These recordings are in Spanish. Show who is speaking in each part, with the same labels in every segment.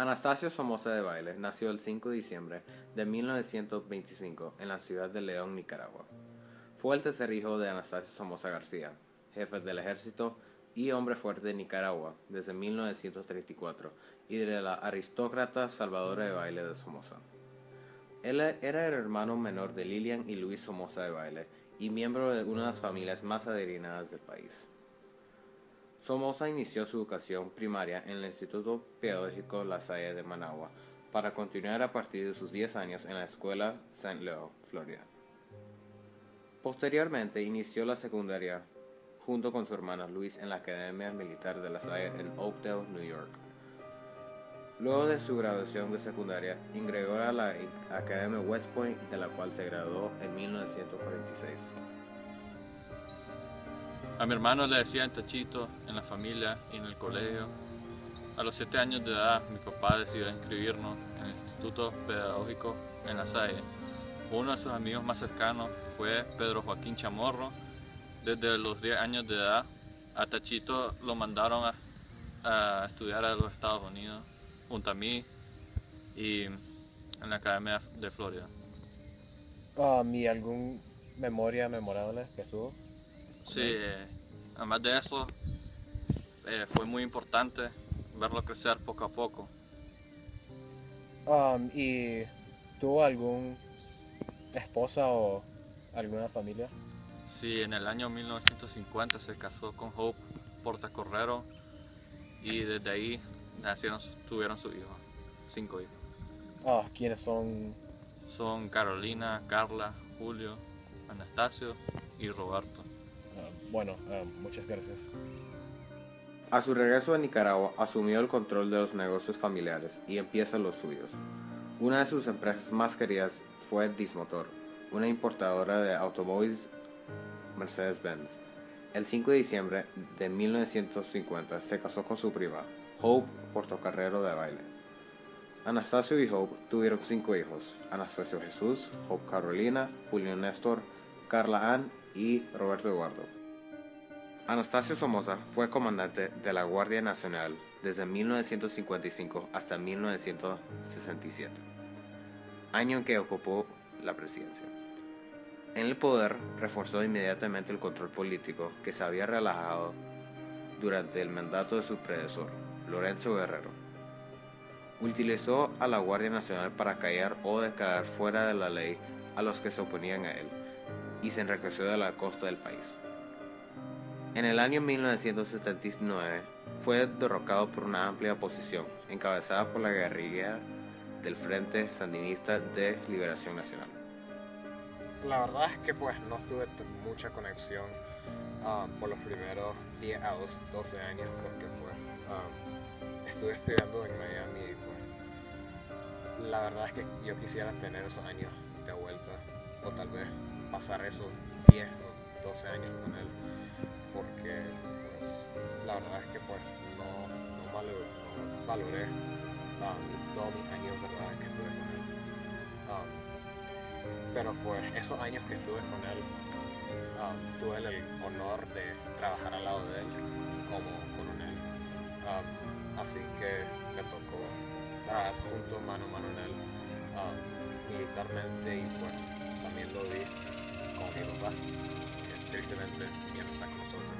Speaker 1: Anastasio Somoza Debayle nació el 5 de diciembre de 1925 en la ciudad de León, Nicaragua. Fue el tercer hijo de Anastasio Somoza García, jefe del ejército y hombre fuerte de Nicaragua desde 1934, y de la aristócrata Salvadora Debayle de Somoza. Él era el hermano menor de Lilian y Luis Somoza Debayle y miembro de una de las familias más adineradas del país. Somoza inició su educación primaria en el Instituto Pedagógico La Salle de Managua, para continuar a partir de sus 10 años en la escuela St. Leo, Florida. Posteriormente inició la secundaria junto con su hermana Luis en la Academia Militar de La Salle en Oakdale, New York. Luego de su graduación de secundaria, ingresó a la Academia West Point, de la cual se graduó en 1946.
Speaker 2: A mi hermano le decían Tachito en la familia y en el colegio. A los 7 años de edad, mi papá decidió inscribirnos en el Instituto Pedagógico en La Salle. Uno de sus amigos más cercanos fue Pedro Joaquín Chamorro. Desde los 10 años de edad, a Tachito lo mandaron a estudiar a los Estados Unidos, junto a mí y en la Academia de Florida.
Speaker 3: ¿Y algún memoria memorable que tuvo?
Speaker 2: Sí, además de eso, fue muy importante verlo crecer poco a poco.
Speaker 3: ¿Y tuvo alguna esposa o alguna familia?
Speaker 2: Sí, en el año 1950 se casó con Hope Portacorrero y desde ahí tuvieron sus hijos, 5 hijos.
Speaker 3: ¿Quiénes son?
Speaker 2: Son Carolina, Carla, Julio, Anastasio y Roberto.
Speaker 3: Muchas gracias.
Speaker 1: A su regreso a Nicaragua, asumió el control de los negocios familiares y empieza los suyos. Una de sus empresas más queridas fue Dismotor, una importadora de automóviles Mercedes-Benz. El 5 de diciembre de 1950 se casó con su prima, Hope Portocarrero Debayle. Anastasio y Hope tuvieron 5 hijos: Anastasio Jesús, Hope Carolina, Julio Néstor, Carla Ann y Roberto Eduardo. Anastasio Somoza fue comandante de la Guardia Nacional desde 1955 hasta 1967, año en que ocupó la presidencia. En el poder, reforzó inmediatamente el control político que se había relajado durante el mandato de su predecesor, Lorenzo Guerrero. Utilizó a la Guardia Nacional para callar o declarar fuera de la ley a los que se oponían a él, y se enriqueció de la costa del país. En el año 1979 fue derrocado por una amplia oposición encabezada por la guerrilla del Frente Sandinista de Liberación Nacional.
Speaker 4: La verdad es que no tuve mucha conexión por los primeros 10 a 12 años, porque estuve estudiando en Miami y la verdad es que yo quisiera tener esos años de vuelta, o tal vez pasar esos 10 o 12 años con él, porque la verdad es que no valoré todos mis años, ¿verdad?, que estuve con él. Pero esos años que estuve con él, tuve el honor de trabajar al lado de él como coronel. Así que me tocó trabajar juntos mano a mano en él, militarmente, y también lo vi con mi papá, que tristemente ya no está con nosotros.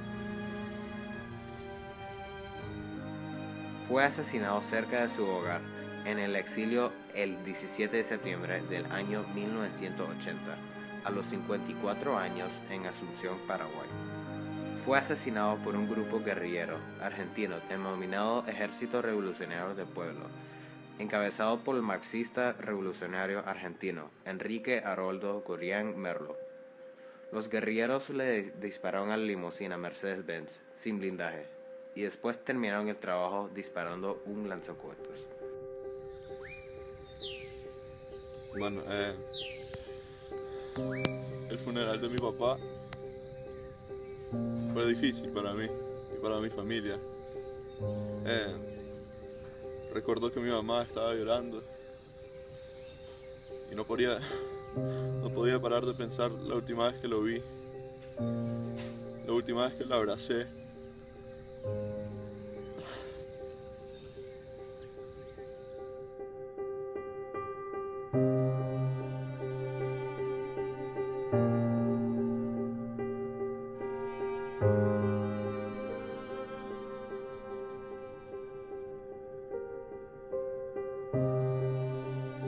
Speaker 1: Fue asesinado cerca de su hogar en el exilio el 17 de septiembre del año 1980, a los 54 años, en Asunción, Paraguay. Fue asesinado por un grupo guerrillero argentino denominado Ejército Revolucionario del Pueblo, encabezado por el marxista revolucionario argentino Enrique Haroldo Gurrián Merlo. Los guerrilleros le dispararon a la limusina Mercedes-Benz sin blindaje, y después terminaron el trabajo disparando un lanzacohetes.
Speaker 5: Bueno, el funeral de mi papá fue difícil para mí y para mi familia. Recuerdo que mi mamá estaba llorando y no podía parar de pensar la última vez que lo vi, la última vez que lo abracé.